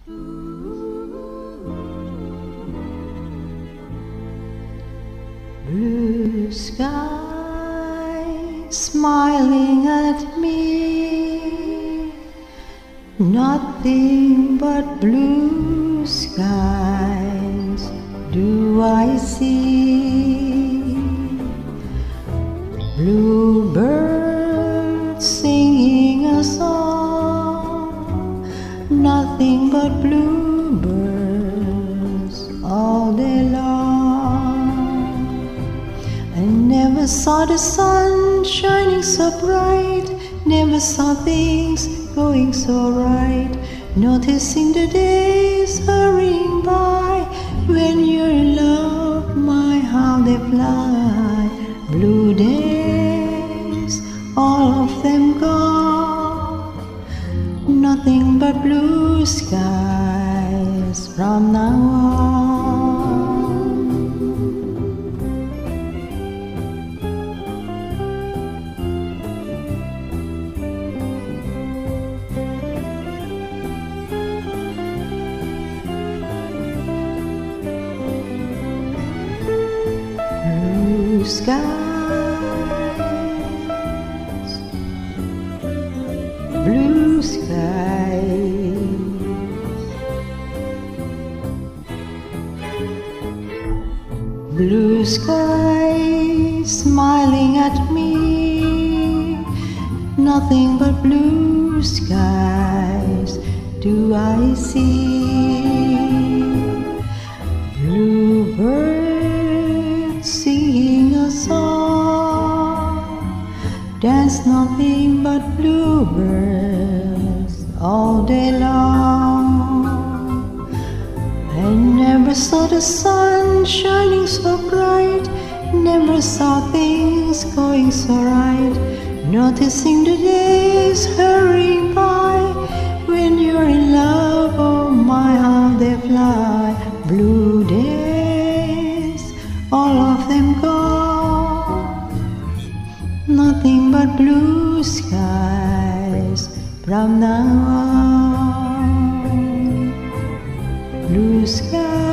Blue sky smiling at me, nothing but blue skies do I see. Bluebirds singing a song, nothing but bluebirds all day long. I never saw the sun shining so bright, never saw things going so right, noticing the days hurrying by. When you're in love, my how they fly. Blue days, all of them gone, nothing but blue skies from now on. Blue skies, blue skies, blue skies smiling at me, nothing but blue skies do I see. Bluebirds singing a song, dance nothing but bluebirds all day long. I never saw the sun shining so bright, never saw things going so right, noticing the days hurrying by. When you're in love, oh my how they fly. Blue days, all of them gone, nothing but blue skies from now on. Blue skies.